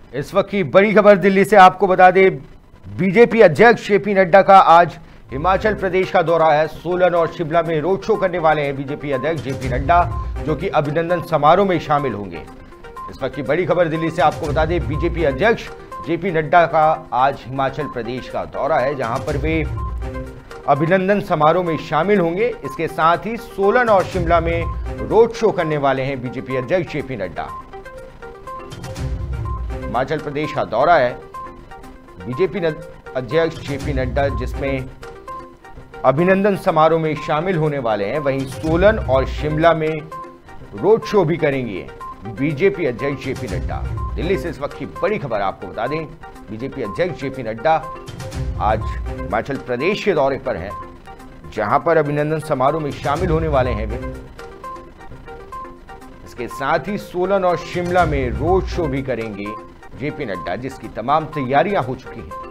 इस वक्त की बड़ी खबर दिल्ली से आपको बता दें, बीजेपी अध्यक्ष जेपी नड्डा का आज हिमाचल प्रदेश का दौरा है। सोलन और शिमला में रोड शो करने वाले हैं बीजेपी अध्यक्ष जेपी नड्डा, जो कि अभिनंदन समारोह में शामिल होंगे। इस वक्त की बड़ी खबर दिल्ली से आपको बता दें, बीजेपी अध्यक्ष जेपी नड्डा का आज हिमाचल प्रदेश का दौरा है, जहां पर वे अभिनंदन समारोह में शामिल होंगे। इसके साथ ही सोलन और शिमला में रोड शो करने वाले हैं बीजेपी अध्यक्ष जेपी नड्डा। हिमाचल प्रदेश का दौरा है बीजेपी अध्यक्ष जेपी नड्डा, जिसमें अभिनंदन समारोह में शामिल होने वाले हैं। वहीं सोलन और शिमला में रोड शो भी करेंगे बीजेपी अध्यक्ष जेपी नड्डा। दिल्ली से इस वक्त की बड़ी खबर आपको बता दें, बीजेपी अध्यक्ष जेपी नड्डा आज हिमाचल प्रदेश के दौरे पर हैं, जहां पर अभिनंदन समारोह में शामिल होने वाले हैं वे। इसके साथ ही सोलन और शिमला में रोड शो भी करेंगे जेपी नड्डा, जिसकी तमाम तैयारियां हो चुकी हैं।